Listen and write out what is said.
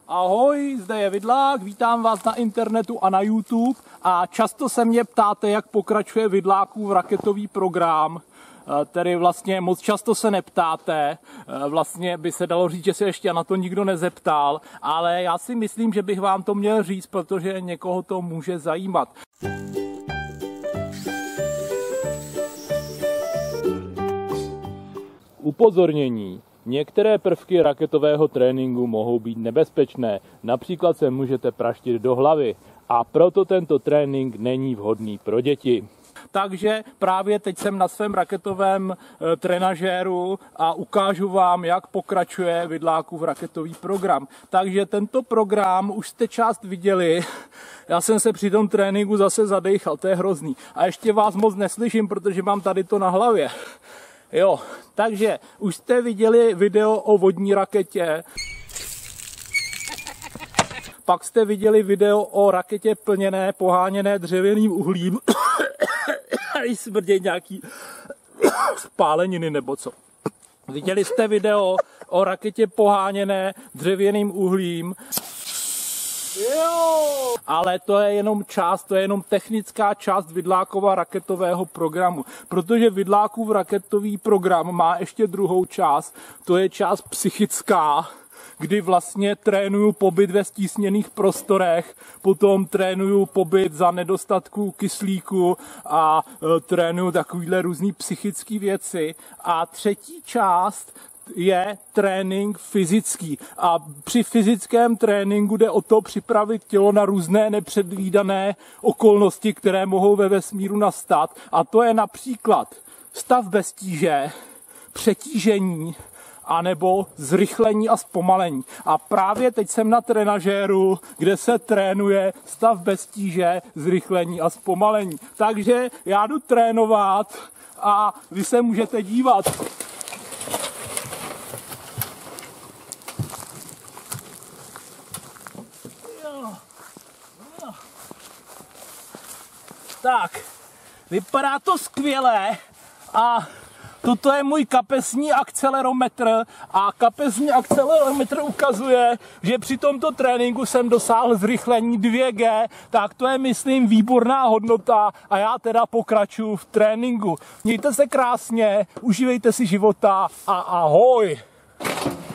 Ahoj, zde je Vidlák, vítám vás na internetu a na YouTube a často se mě ptáte, jak pokračuje Vidlákův raketový program. Tedy vlastně moc často se neptáte, vlastně by se dalo říct, že se ještě na to nikdo nezeptal, ale já si myslím, že bych vám to měl říct, protože někoho to může zajímat. Upozornění. Některé prvky raketového tréninku mohou být nebezpečné, například se můžete praštit do hlavy a proto tento trénink není vhodný pro děti. Takže právě teď jsem na svém raketovém trenažéru a ukážu vám, jak pokračuje Vidlákův raketový program. Takže tento program už jste část viděli, já jsem se při tom tréninku zase zadejchal, to je hrozný. A ještě vás moc neslyším, protože mám tady to na hlavě. Jo, takže už jste viděli video o vodní raketě, pak jste viděli video o raketě plněné, poháněné dřevěným uhlím, smrdějí nějaký spáleniny nebo co. Viděli jste video o raketě poháněné dřevěným uhlím, jo. Ale to je jenom část, to je jenom technická část Vidlákova raketového programu. Protože Vidlákův raketový program má ještě druhou část, to je část psychická, kdy vlastně trénuju pobyt ve stísněných prostorech, potom trénuju pobyt za nedostatku kyslíku a trénuju takovýhle různý psychické věci. A třetí část je trénink fyzický. A při fyzickém tréninku jde o to připravit tělo na různé nepředvídané okolnosti, které mohou ve vesmíru nastat. A to je například stav bez tíže, přetížení, anebo zrychlení a zpomalení. A právě teď jsem na trenažéru, kde se trénuje stav bez tíže, zrychlení a zpomalení. Takže já jdu trénovat a vy se můžete dívat. Tak, vypadá to skvěle a toto je můj kapesní akcelerometr a kapesní akcelerometr ukazuje, že při tomto tréninku jsem dosáhl zrychlení 2G, tak to je, myslím, výborná hodnota a já teda pokračuju v tréninku. Mějte se krásně, užívejte si života a ahoj!